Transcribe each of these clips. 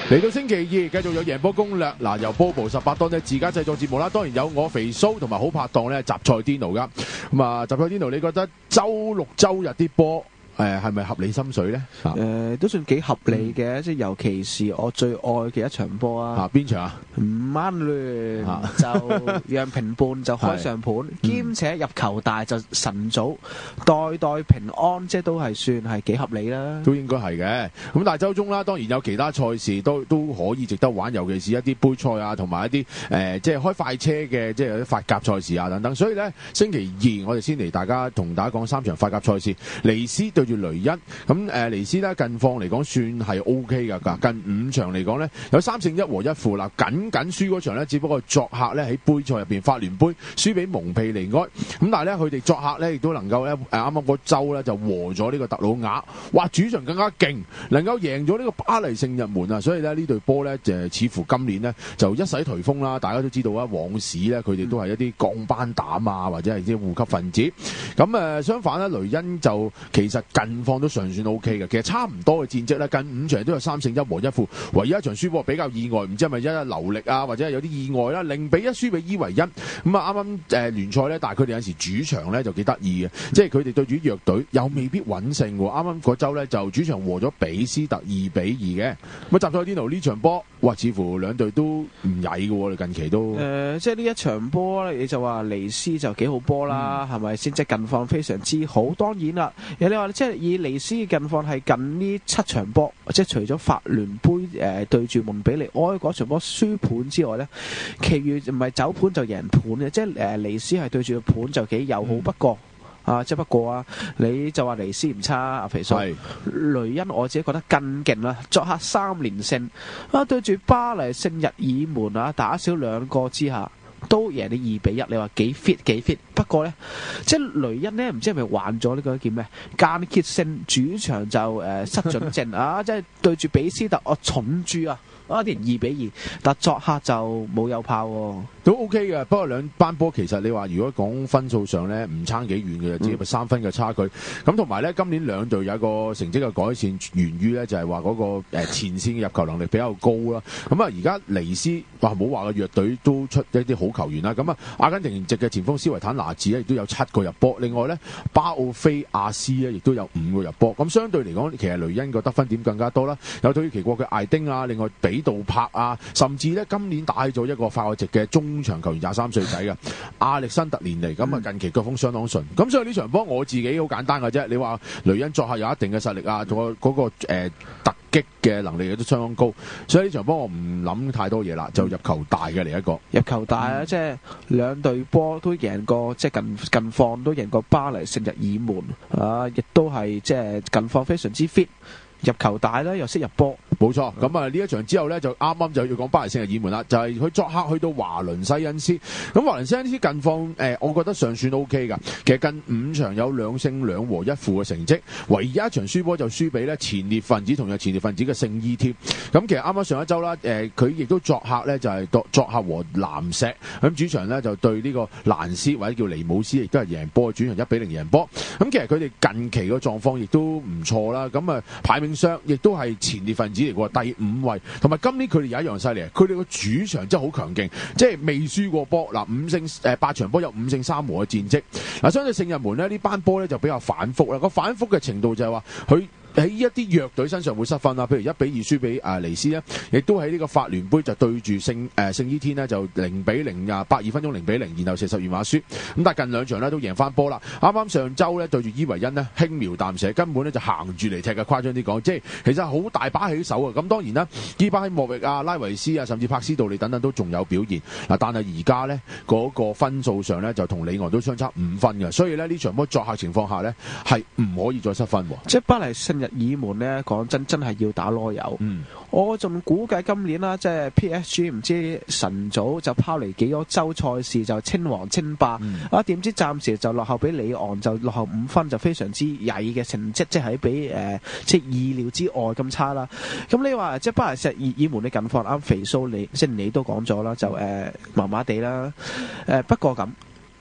嚟到星期二，繼續有贏波攻略。嗱，由 Bobo 18多呢自家製作節目啦，當然有我肥蘇同埋好拍檔咧，雜菜 Dino 噶。咁啊，雜菜 Dino，你覺得周六周日啲波係咪合你心水咧？ 都算幾合理嘅，即係尤其是我最愛嘅一場波啊！ 邊場啊？ 曼聯就讓平半就開上盤，兼且入球大就晨早代平安，即係都係算係幾合理啦。 都應該係嘅。咁但係周中啦，當然有其他賽事都可以值得玩，尤其是一啲杯賽啊，同埋一啲即係開快車嘅，即係有啲法甲賽事啊等等。所以咧，星期二我哋先嚟同大家講3場法甲賽事，尼斯對住雷恩。咁尼斯咧近況嚟講算係 O K 噶，近5場嚟講咧有3勝1和1負啦，僅輸嗰場咧只不過作客咧喺杯賽入邊法聯杯輸俾蒙皮尼埃。咁但係咧佢哋作客咧亦都能夠咧啱啱嗰週咧就和咗呢個特魯瓦，哇主場更加勁，能夠贏咗呢個巴黎聖日門啊！所以咧呢隊波咧就似乎今年呢就一洗頹風啦。大家都知道啊，往時咧佢哋都係一啲降班膽啊，或者係啲護級分子。咁相反咧，雷恩就其實近況都尚算 O K 嘅，其實差唔多嘅戰績咧，近5場都有3勝1和1負，唯一一場輸波比較意外，唔知係咪因為流力啊，或者係有啲意外啦，0-1輸俾伊維恩。咁啊啱啱聯賽咧，但係佢哋有時主場咧就幾得意嘅，即係佢哋對住弱隊又未必穩勝喎。啱啱嗰週咧就主場和咗比斯特2-2嘅。咁集賽Dino呢場波，哇似乎兩隊都唔曳嘅喎，近期都即係呢一場波咧，你就話尼斯就幾好波啦，係咪先？即係近況非常之好。當然啦，你話即係以尼斯嘅近況係近呢7場波，即係除咗法聯杯對住蒙比尼埃嗰場波輸盤之外呢，其餘唔係走盤就贏盤嘅，即係尼斯係對住個盤就幾友好。不過不過啊，你就話尼斯唔差，阿肥叔。雷恩我自己覺得更勁啦，作客3連勝對住巴黎聖日耳門打少2個之下，都贏你2-1，你話幾 fit？ 不過呢，即係雷恩呢，唔知係咪患咗呢個叫咩間歇性主場就失準症即係對住比斯特重注啲人2-2，但作客就冇有炮喎。 都 OK 嘅，不過兩班波其實你話如果講分數上咧唔差幾遠嘅，只係3分嘅差距。咁同埋咧，今年兩隊有一個成績嘅改善，源於咧就係話嗰個前線嘅入球能力比較高啦。咁啊，而家尼斯話冇話嘅弱隊都出一啲好球員啦。咁啊，阿根廷籍嘅前鋒斯維坦拿治咧亦都有7個入波，另外咧巴奧菲亞斯咧亦都有5個入波。咁相對嚟講，其實雷恩個得分點更加多啦。有土耳其國嘅艾丁啊，另外比杜柏啊，甚至咧今年打咗一個法國籍嘅中場球員23歲仔嘅亞歷山特連尼，咁啊近期腳風相當順。咁所以呢場波我自己好簡單嘅啫，你話雷恩作客有一定嘅實力啊，仲有嗰個突擊嘅能力亦都相當高，所以呢場波我唔諗太多嘢啦，就入球大嘅嚟一個入球大啊！即係兩隊波都贏過，即係近況都贏過巴黎聖日耳門亦都係即係近況非常之 fit。入球大啦，又識入波， 冇錯。咁呢一場之後呢，就啱啱就要講巴黎聖日耳門啦，就係佢作客去到華倫西恩斯。咁華倫西恩斯近況我覺得尚算 OK 㗎。其實近5場有2勝2和1負嘅成績，唯一一場輸波就輸俾呢前列分子，同樣前列分子嘅聖伊添。咁其實啱啱上一週啦，佢亦都作客呢，就係作客和藍石，咁主場呢，就對呢個蘭斯或者叫尼姆斯，亦都係贏波，主場1-0贏波。咁其實佢哋近期個狀況亦都唔錯啦。咁排名上亦都係前列分子嚟嘅，第5位。同埋今年佢哋有一樣犀利，佢哋個主場真係好強勁，即係未輸過波。8場波有5勝3和嘅戰績。相對聖日門呢班波呢就比較反覆啦。個反覆嘅程度就係話佢喺一啲弱隊身上會失分啦，譬如1-2輸俾尼斯呢，亦都喺呢個法聯杯就對住聖伊天呢，就0-0 82分鐘0-0，然後42碼輸。咁但係近2場呢都贏翻波啦。啱啱上週呢對住伊維恩呢輕描淡寫，根本呢就行住嚟踢嘅，誇張啲講，即係其實好大把起手啊。咁當然啦，伊巴希莫域啊、拉維斯啊，甚至柏斯道利等等都仲有表現嗱，但係而家呢嗰個分數上呢，就同里昂都相差5分嘅，所以呢場波作客情況下呢，係唔可以再失分喎。 即係巴黎聖日耳門呢，講真係要打囉柚。我仲估計今年啦，即係 PSG 唔知晨早就拋離幾多周賽事就稱王稱霸，點知暫時就落後俾里昂，就落後5分，就非常之曳嘅成績，即係比即係意料之外咁差啦。咁你話即係巴黎聖日耳門嘅近況，啱肥蘇你即係你都講咗啦，就麻麻地啦。不過咁。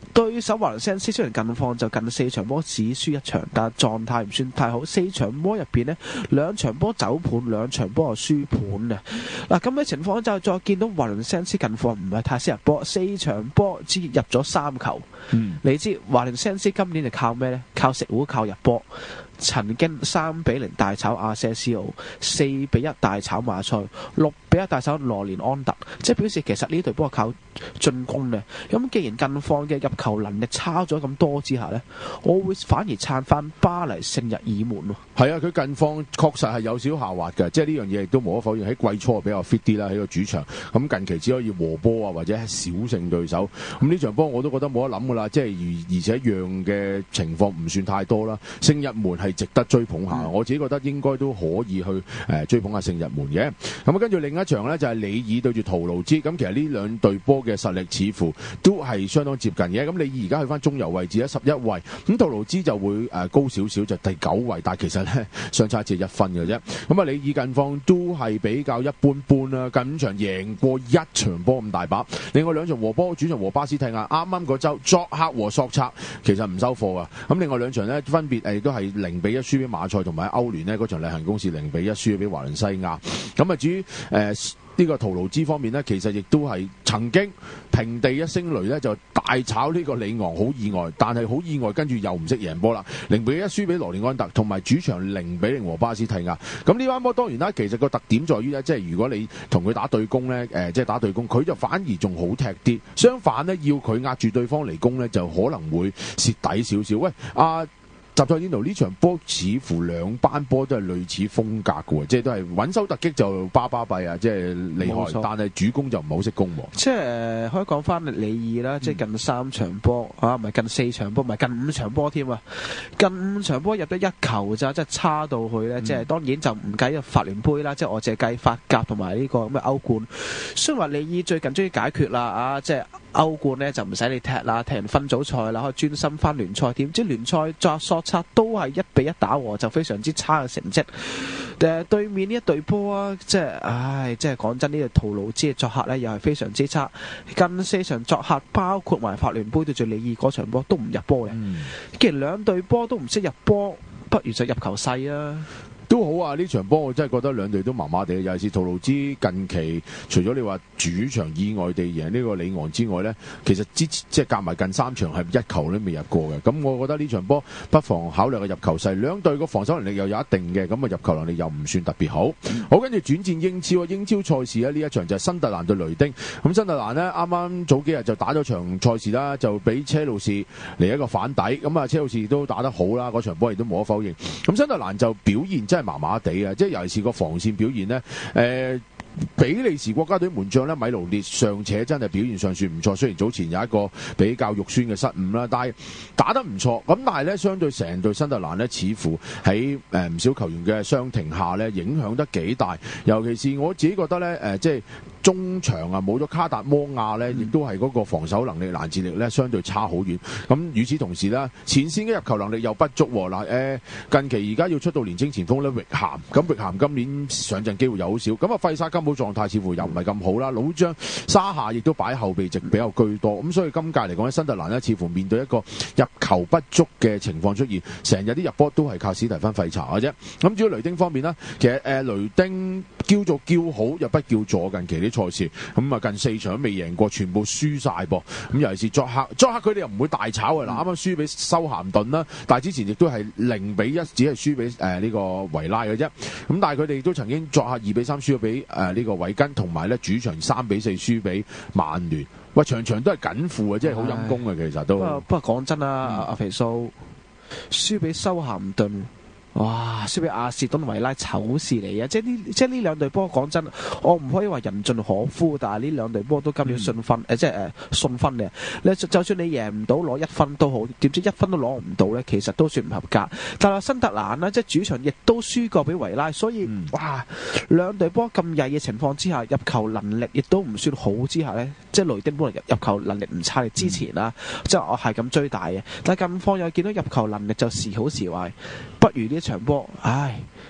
對手華倫西恩斯雖然近況就近4場波只輸1場，但係狀態唔算太好。4場波入邊呢，2場波走盤，2場波又輸盤啊！嗱，咁嘅情況就再見到華倫西恩斯近況唔係太識入波，4場波只入咗3球。你知華倫西恩斯今年就靠咩呢？靠食糊，靠入波。曾經3-0大炒阿些斯奧，4-1大炒馬賽，6-1大炒羅連安特，即係表示其實呢隊波係靠進攻嘅。咁既然近況嘅入球能力差咗咁多之下呢，我會反而撐翻巴黎聖日耳門喎。 係啊，佢近況確實係有少下滑嘅，即係呢樣嘢亦都無可否認。喺季初比較 fit 啲啦，喺個主場。咁近期只可以和波啊，或者係小勝對手。咁呢場波我都覺得冇得諗噶啦，即係而且讓嘅情況唔算太多啦。聖日門係值得追捧下，我自己覺得應該都可以去追捧下聖日門嘅。咁啊，跟住另一場呢，就係里爾對住圖盧茲。咁其實呢兩隊波嘅實力似乎都係相當接近嘅。咁里爾而家去翻中游位置咧，11位。咁圖盧茲就會高少少，就第9位。但係其實呢，相差只係1分嘅啫。咁啊，里爾近況都係比較一般般啦。近5場贏過1場波咁大把。另外2場和波，主場和巴斯蒂亞，啱啱嗰週作客和索策，其實唔收貨啊。咁另外2場呢，分別都係0-1輸俾馬賽，同埋歐聯呢嗰場例行公事0-1輸俾華倫西亞。咁啊，至於呢個圖盧茲方面呢，其實亦都係曾經平地一聲雷呢，就大炒呢個里昂，好意外，但係好意外，跟住又唔識贏波啦，0-1輸俾羅連安特，同埋主場0-0和巴斯蒂亞。咁呢班波當然啦，其實個特點在於呢，即係如果你同佢打對攻呢，即係打對攻，佢就反而仲好踢啲。相反呢，要佢壓住對方嚟攻呢，就可能會蝕底少少。喂，集賽天奴呢場波似乎兩班波都係類似風格嘅喎，即係都係穩守突擊就巴閉啊，即係厲害，但係主攻就唔係好識攻喎。 即係可以講翻里爾啦，即係近3場波唔係近4場波，唔係近5場波添啊！近5場波入得1球咋，即係差到去咧。即係當然就唔計法聯杯啦，即係我淨係計法甲同埋呢個咁嘅歐冠。雖然話里爾最近終於解決啦即係歐冠呢就唔使你踢啦，踢完分組賽啦，可以專心翻聯賽。點知聯賽作索策都係1-1打和，就非常之差嘅成績。對面呢一隊波即係講真，呢隊圖盧茲嘅作客呢又係非常之差。近4場作客，包括埋法聯杯對住里爾嗰場波都唔入波嘅。既然兩隊波都唔識入波，不如就入球細啊！ 都好啊！呢場波我真係覺得兩隊都麻麻地，尤其是圖盧茲近期除咗你話主場意外地贏呢個里昂之外呢，其實之前即係夾埋近3場係1球都未入過嘅。咁我覺得呢場波不妨考慮個入球勢，兩隊個防守能力又有一定嘅，咁啊入球能力又唔算特別好。好，跟住轉戰英超賽事呢一場就係新特蘭對雷丁。咁新特蘭呢，啱啱早幾日就打咗場賽事啦，就俾車路士嚟一個反底。咁啊車路士都打得好啦，嗰場波亦都無可否認。咁新特蘭就表現真係麻麻地啊！即係尤其是個防線表現呢，比利時國家隊門將咧米盧列尚且真係表現上算唔錯，雖然早前有一個比較肉酸嘅失誤啦，但係打得唔錯。咁但係咧，相對成隊新特蘭呢，似乎喺唔少球員嘅傷停下呢，影響得幾大。尤其是我自己覺得呢，即係中場啊冇咗卡達摩亞呢，亦都係嗰個防守能力、攔截力呢，相對差好遠。咁與此同時呢，前線嘅入球能力又不足嗱。近期而家要出到年青前鋒呢，域咸，咁域咸今年上陣機會又好少。咁啊費沙金寶狀態似乎又唔係咁好啦，老將沙夏亦都擺後備席比較居多。咁所以今屆嚟講呢，新特蘭呢，似乎面對一個入球不足嘅情況出現，成日啲入波都係靠史提芬費查嘅啫。咁至於雷丁方面呢，其實雷丁叫做叫好又不叫座，近期啲賽事咁啊近4場都未贏過，全部輸晒噃。咁尤其是作客佢哋又唔會大炒嘅。嗱，啱啱輸俾修咸頓啦，但係之前亦都係0-1，只係輸俾呢個維拉嘅啫。咁但係佢哋都曾經作客2-3輸咗俾呢個韋根，同埋咧主場3-4輸俾曼聯。喂，場場都係緊負啊，即係好陰功啊，其實都。 不過講真啊，阿肥蘇輸俾修咸頓。哇！輸俾阿士東維拉醜事嚟啊！即係呢兩隊波講真，我唔可以話人盡可夫，但係呢兩隊波都今年送分送分嘅。就算你贏唔到攞1分都好，點知1分都攞唔到呢？其實都算唔合格。但係新特蘭呢，即係主場亦都輸過俾維拉，所以哇！兩隊波咁曳嘅情況之下，入球能力亦都唔算好之下呢，即係雷丁本來入球能力唔差嘅之前啦，即係我係咁追大嘅。但係近況又見到入球能力就時好時壞，不如呢場波，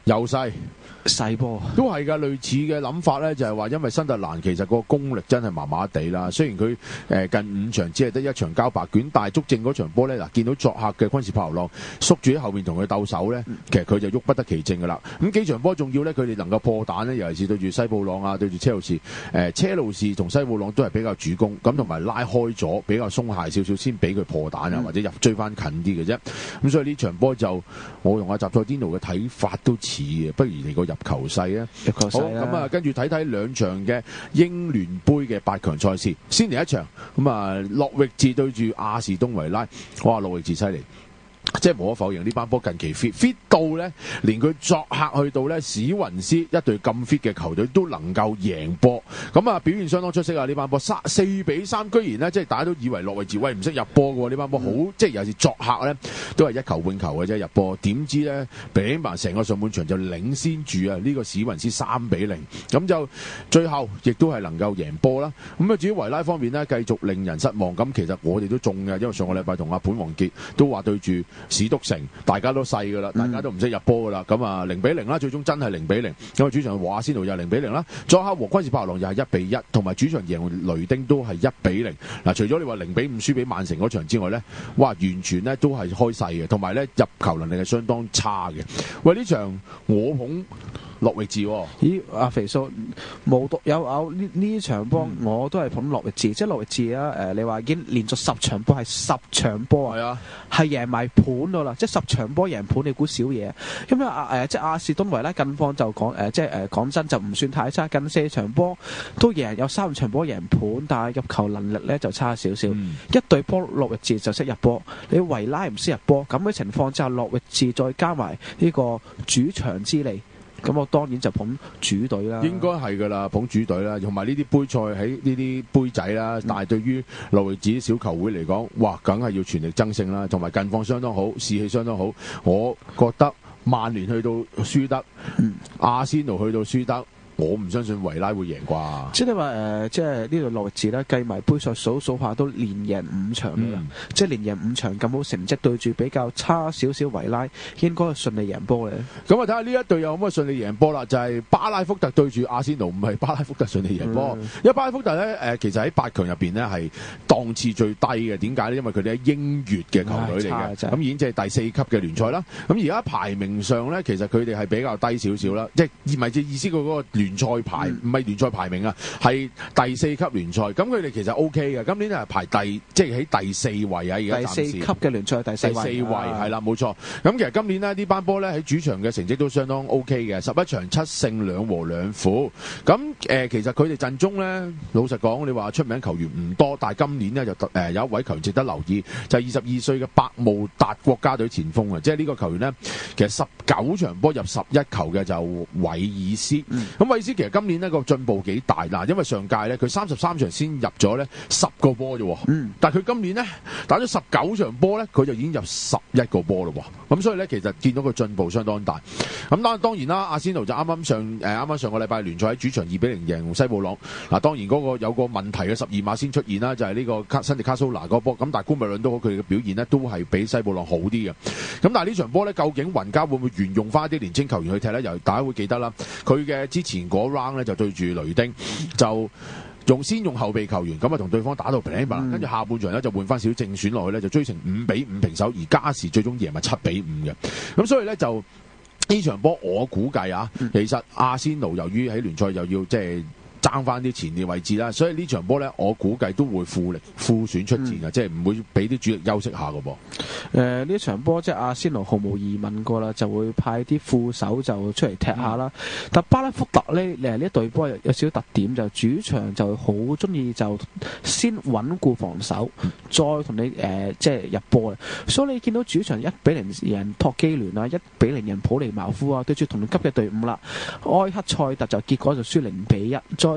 又細。 細波。 都係㗎，類似嘅諗法咧，就係話因為新特蘭其實個功力真係麻麻地啦。雖然佢近5場只係得1場交白卷，但係足正嗰場波咧，嗱見到作客嘅昆士柏流浪縮住喺後面同佢鬥手咧，其實佢就喐不得其正㗎啦。咁幾場波仲要咧，佢哋能夠破蛋咧，尤其是對住西布朗啊，對住車路士，車路士同西布朗都係比較主攻，咁同埋拉開咗比較鬆懈少少，先俾佢破蛋啊，或者追翻近啲嘅啫。咁所以呢場波就我同阿集賽天奴嘅睇法都似嘅，不如嚟個入球勢啊！好咁啊，跟住睇睇兩場嘅英聯杯嘅8強賽事，先嚟一場咁啊，諾域治對住亞士東維拉，哇，諾域治犀利！即係無可否認，呢班波近期 fit 到咧，連佢作客去到咧史雲斯一隊咁 fit 嘅球隊都能夠贏波，咁啊表現相當出色啊！呢班波4-3，居然咧即係大家都以為諾域治喂唔識入波嘅喎，呢班波好即係尤其是作客咧都係一球半球嘅啫入波，點知咧比埋成個上半場就領先住啊！呢個史雲斯3-0，咁就最後亦都係能夠贏波啦。咁啊至於維拉方面呢，繼續令人失望。咁其實我哋都中嘅，因為上個禮拜同阿本王傑都話對住史篤城，大家都細噶啦，大家都唔識入波噶啦，咁啊0-0啦，最終真係0-0。咁啊主場和阿仙奴又0-0啦，作客和昆士柏流浪又係1-1，同埋主場贏雷丁都係1-0。嗱，除咗你話0-5輸俾曼城嗰場之外咧，哇，完全咧都係開細嘅，同埋咧入球能力係相當差嘅。喂，呢場我捧諾域治喎。 咦，阿肥叔無獨有偶，呢場波我都係捧諾域治，即係諾域治啊！你話已經連續10場波係10場波啊， 係啊， 係贏埋盤噶啦，即係10場波贏盤，你估少嘢？咁即係亞士東維拉近況就講即係講真就唔算太差，近4場波都贏，有3場波贏盤，但係入球能力咧就差少少。一隊波諾域治就識入波，你維拉唔識入波，咁嘅情況之下，諾域治再加埋呢個主場之利。咁我當然就捧主隊啦， 應該係噶啦，捧主隊啦，同埋呢啲杯賽喺呢啲杯仔啦，但係對於諾域治小球會嚟講，哇，梗係要全力爭勝啦，同埋近況相當好，士氣相當好。我覺得曼聯去到輸得，阿仙奴去到輸得。我唔相信維拉會贏啩。 即係你話即係呢度諾域治咧，計埋杯賽數下都連贏5場噶啦，即係連贏5場咁好成績，對住比較差少少維拉，應該係順利贏波嘅。 咁啊，睇下呢一隊有冇乜順利贏波啦？就係巴拉福特對住阿仙奴，唔係巴拉福特順利贏波。因為巴拉福特咧其實喺8強入邊呢係檔次最低嘅。點解呢？因為佢哋喺英乙嘅球隊嚟嘅，咁已經即係第4級嘅聯賽啦。咁而家排名上咧，其實佢哋係比較低少少啦，即係唔係意思佢嗰個聯賽排唔係聯賽排名啊，係第4級聯賽。咁佢哋其實 O K 嘅，今年係排即係喺第4位啊，而家暫時第4級嘅聯賽第4 位係啦，冇錯。咁其實今年呢班波咧喺主場嘅成績都相當 O K 嘅，11場7勝2和2負。咁其實佢哋陣中咧，老實講，你話出名球員唔多，但係今年呢，就有一位球員值得留意，就係22歲嘅百慕達國家隊前鋒啊，即係呢個球員呢，其實19場波入11球嘅就韋爾斯。咁韋爾斯其實今年呢個進步幾大嗱，因為上屆咧佢33場先入咗咧10個波啫，但係佢今年咧打咗19場波咧，佢就已經入11個波咯，咁所以咧其實見到佢進步相當大。咁當然啦，阿仙奴就啱啱上個禮拜聯賽喺主場2-0贏西布朗。嗱，當然嗰個有個問題嘅12碼先出現啦，就係呢個新迪卡蘇拿嗰波。咁但係官米倫都好，佢哋嘅表現呢都係比西布朗好啲嘅。咁但係呢場波咧，究竟雲加會唔會沿用翻啲年青球員去踢咧？由大家會記得啦，佢嘅之前嗰 round 咧就對住雷丁就先用後備球員，咁啊同對方打到平平，跟住下半場咧就換翻少正選落去咧，就追成5-5平手，而加時最終贏埋7-5嘅。咁所以咧就呢場波我估計啊，其實阿仙奴由於喺聯賽又要即係爭翻啲前列位置啦，所以呢場波咧，我估計都會副選出戰嘅，即係唔會俾啲主力休息下嘅噃。 呢場波即係阿仙奴毫無疑問過啦，就會派啲副手就出嚟踢下啦。但巴拉福特呢一隊波有少少特點，就主場就好中意就先穩固防守，再同你即係入波嘅。所以你見到主場1-0贏托基聯啊，1-0贏普利茅夫啊，對住同級嘅隊伍啦，埃克塞特就結果就輸0-1，再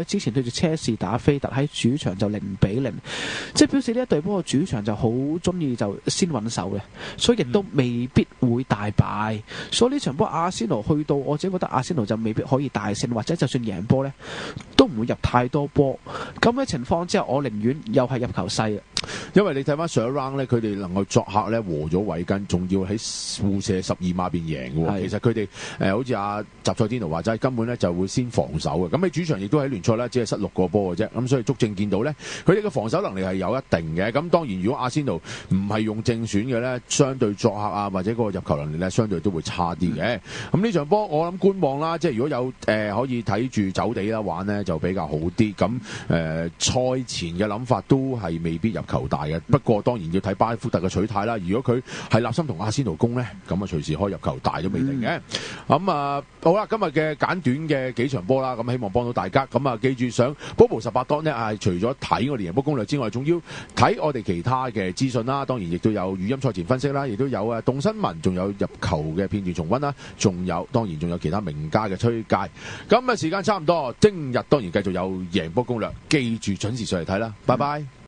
之前對住車士打菲特喺主場就0-0，即係表示呢一隊波個主場就好中意就先穩守嘅，所以亦都未必會大敗。所以呢場波阿仙奴去到，我自己覺得阿仙奴就未必可以大勝，或者就算贏波呢，都唔會入太多波。咁嘅情況之下，我寧願又係入球細。 因為你睇翻上一 round 咧，佢哋能夠作客咧和咗韋根，仲要喺互射12碼邊贏嘅喎。其實佢哋好似阿集賽天奴話齋，根本咧就會先防守嘅。咁你主場亦都喺聯賽咧，只係失6個波嘅啫。咁所以足證見到咧，佢哋嘅防守能力係有一定嘅。咁當然，如果阿仙奴唔係用正選嘅咧，相對作客啊或者嗰個入球能力咧，相對都會差啲嘅。咁呢場波我諗觀望啦，即係如果有可以睇住走地啦玩咧，就比較好啲。咁賽前嘅諗法都係未必入球大嘅，不過當然要睇巴福特嘅取態啦。如果佢係立心同阿仙奴攻呢，咁啊隨時可以入球大都未定嘅。咁好啦，今日嘅簡短嘅幾場波啦，咁希望幫到大家。咁記住上 Bobo18 呢，除咗睇我哋贏波攻略之外，仲要睇我哋其他嘅資訊啦。當然亦都有語音賽前分析啦，亦都有動新聞，仲有入球嘅片段重溫啦，當然仲有其他名家嘅推介。咁時間差唔多，聽日當然繼續有贏波攻略，記住準時上嚟睇啦。拜拜。